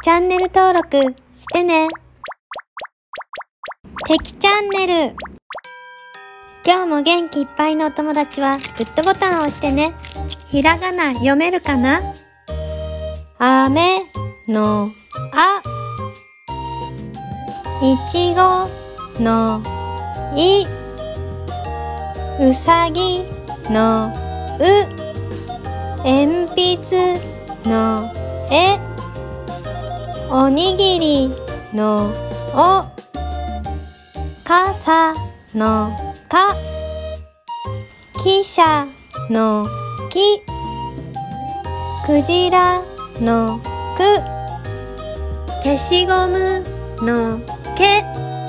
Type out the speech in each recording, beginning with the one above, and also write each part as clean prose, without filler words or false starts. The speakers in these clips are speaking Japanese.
チャンネル登録してね。てきチャンネル。今日も元気いっぱいのお友達はグッドボタンを押してね。ひらがな読めるかな？雨のあ、いちごのい、うさぎのう、えんぴつのえ、おにぎりのお、かさのか、きしゃのき、くじらのく、けしゴムのけ、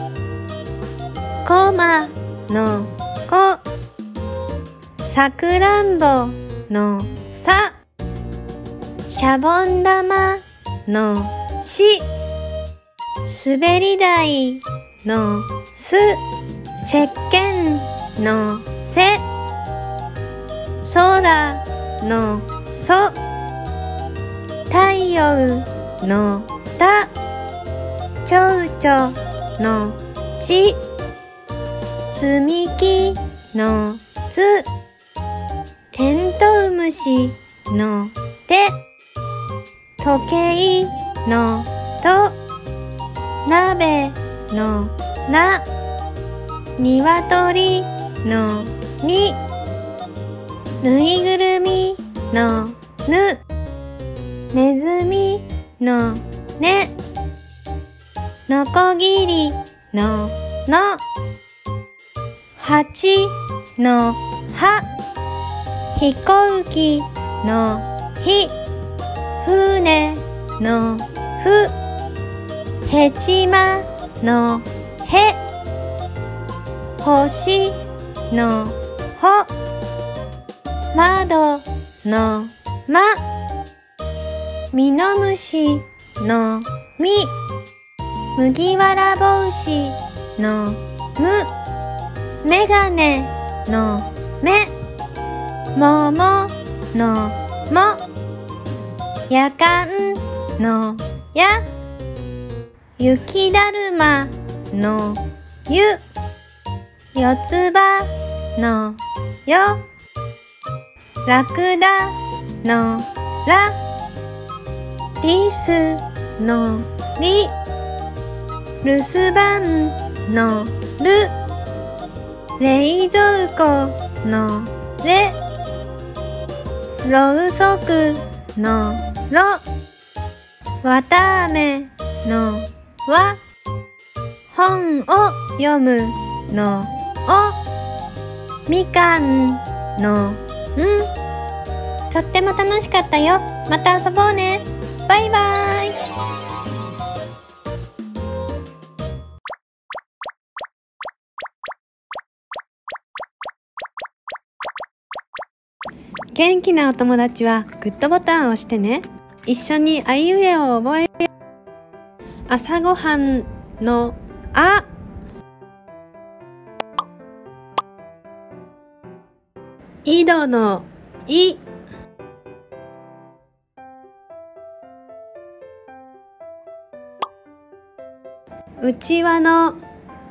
こまのこ、さくらんぼのさ、しゃぼん玉のし、すべり台のす、せっけんのせ、そらのそ、太陽のた、ちょうちょのち、つみきのつ、テントウムシのて、時計のと、鍋のな、にわとりのに、ぬいぐるみのぬ、ねずみのね、のこぎりのの、はちのは、ひこうきのひ、ふねのふ、へちまのへ、ほしのほ、まどのま、みのむしのみ、麦わらぼうしのむ、めがねのめ、もものも、やかんのや、ゆきだるまのゆ、よつばのよ、らくだのら、りすのり、るすばんのる、れいぞうこのれ、ろうそくのろ、わたあめのわ、本を読むのお、みかんのん。とっても楽しかったよ。また遊ぼうね。バイバイ。元気なお友達はグッドボタンを押してね。一緒にあいうえを覚えよう。朝ごはんのあ、井戸のい、うちわのう、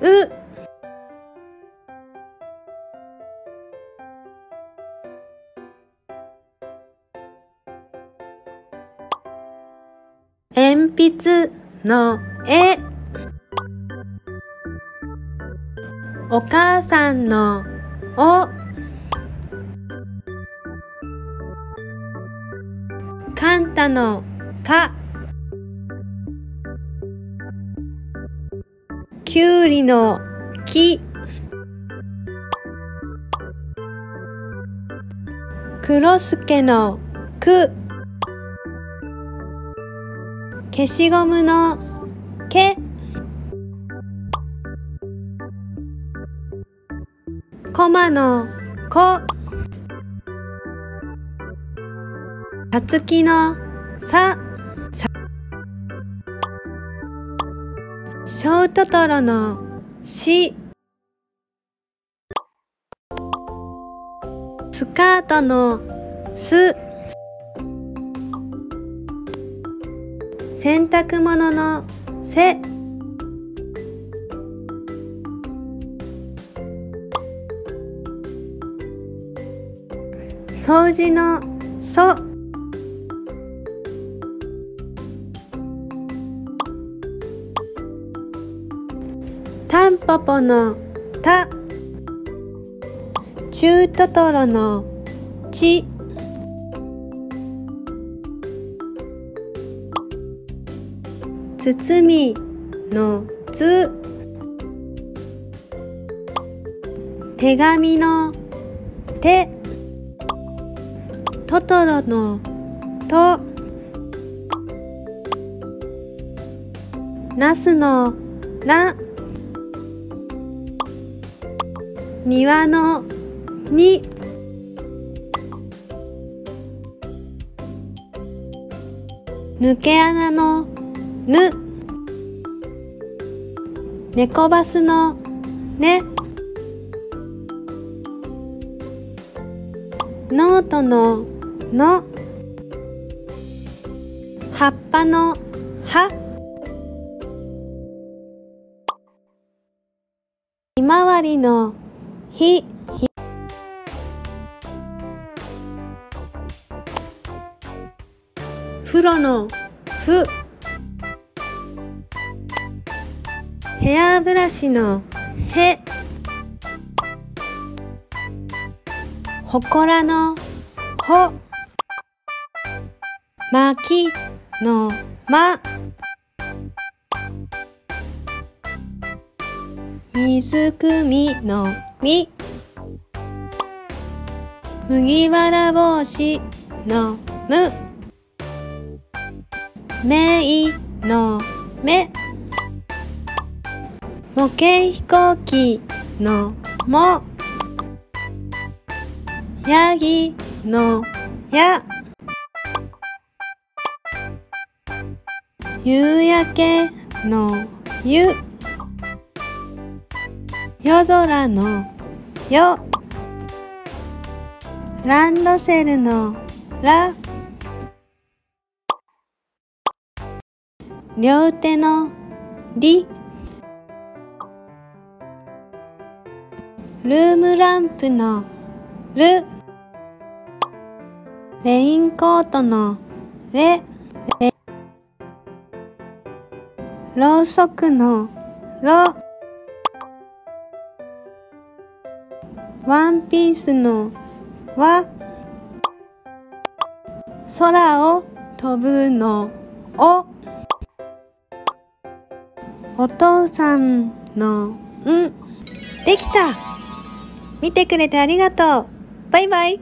えんぴつのえ、お母さんのお、カンタのか、きゅうりのき、くろすけのく、けしゴムのけ、こまのこ、さつきのさ、しょうととろのし、スカートのす、 洗濯物のせ。掃除のそ。タンポポのた。中トトロのち。包みのつ。手紙のて。トトロのと。ナスのら。庭のに。抜け穴のぬ。猫バスのね。ノートのの。葉っぱのは。ひまわりのひ。風呂のふ。ヘアブラシのへ。ほこらのほ。まきのま。水汲みのみ。麦わら帽子のむ。めいのめ。模型飛行機のも。ヤギのや。夕焼けのゆ。夜空のよ。ランドセルのら。両手のり。ルームランプのる。レインコートのれ。ろうそくのろ。ワンピースのわ。空を飛ぶのお。お父さんのん。できた。見てくれてありがとう。バイバイ。